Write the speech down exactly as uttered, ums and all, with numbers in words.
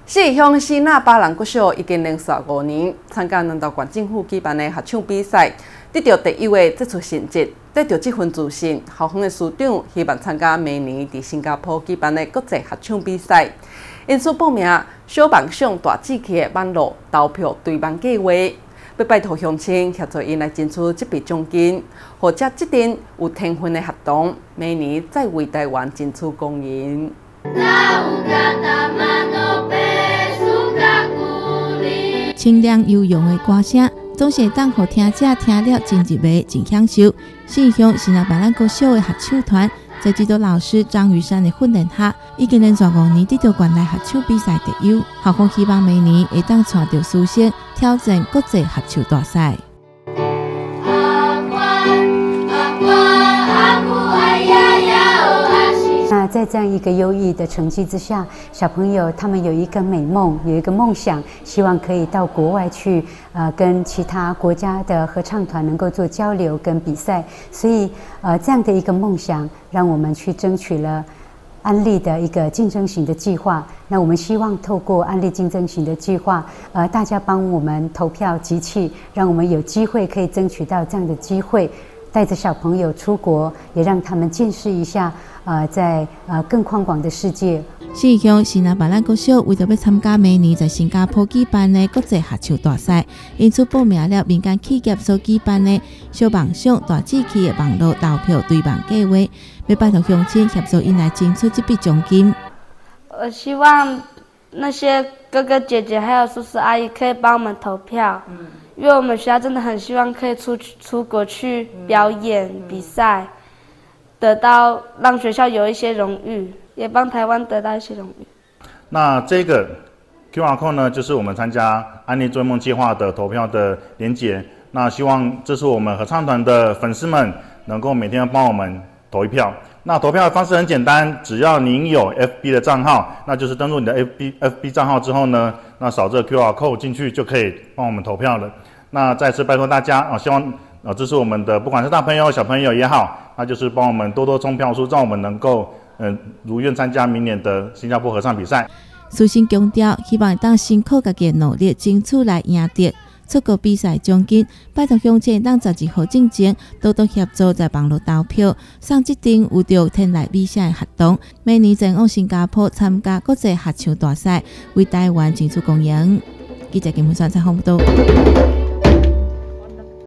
四乡西那巴兰国小已经连续五年参加南投县政府举办的合唱比赛，得到第一位杰出成绩。得到这份自信，校方的师长希望参加明年在新加坡举办的国际合唱比赛。因此报名小梦想大志气的网络投票对网计划，要拜托乡亲协助因来争取这笔奖金，或者这阵有天分的学童，明年再为台湾争取公赢。 清亮悠扬的歌声，总是当互听者听了真入迷、真享受。信乡是那白兰国小的合唱团，在指导老师张玉山的训练下，已经连续五年得到县内合唱比赛得优。校方希望明年会当带着师生挑战国际合唱大赛。 那在这样一个优异的成绩之下，小朋友他们有一个美梦，有一个梦想，希望可以到国外去，呃，跟其他国家的合唱团能够做交流跟比赛。所以，呃，这样的一个梦想，让我们去争取了安利的一个竞争型的计划。那我们希望透过安利竞争型的计划，呃，大家帮我们投票集气，让我们有机会可以争取到这样的机会。带着小朋友出国，也让他们见识一下，呃，在呃更宽广的世界。 四乡是那白兰国小为着要参加明年在新加坡举办的国际合唱大赛，因此报名了民间企业所举办的小梦想大志气的网络投票对网计划，要拜托乡亲协助因来争取这笔奖金。 我希望那些哥哥姐姐还有叔叔阿姨可以帮我们投票。嗯，因为我们学校真的很希望可以出出国去表演、嗯、比赛，得到让学校有一些荣誉，也帮台湾得到一些荣誉。 那这个 Q R code 呢，就是我们参加安利追梦计划的投票的连结。那希望这是我们合唱团的粉丝们能够每天帮我们投一票。那投票的方式很简单，只要您有 F B 的账号，那就是登录你的 F B F B 账号之后呢，那扫这个 Q R code 进去就可以帮我们投票了。那再次拜托大家啊，希望啊支持我们的，不管是大朋友小朋友也好，那就是帮我们多多冲票数，让我们能够嗯、呃、如愿参加明年的新加坡合唱比赛。 师生强调，希望当辛苦家己的努力，争取来赢得出国比赛奖金。拜托乡亲当十二号之前多多协助在网络投票，送这阵有着天来比赛的活动，明年前往新加坡参加国际合唱大赛，为台湾争取公赢。记者金文山采访报道。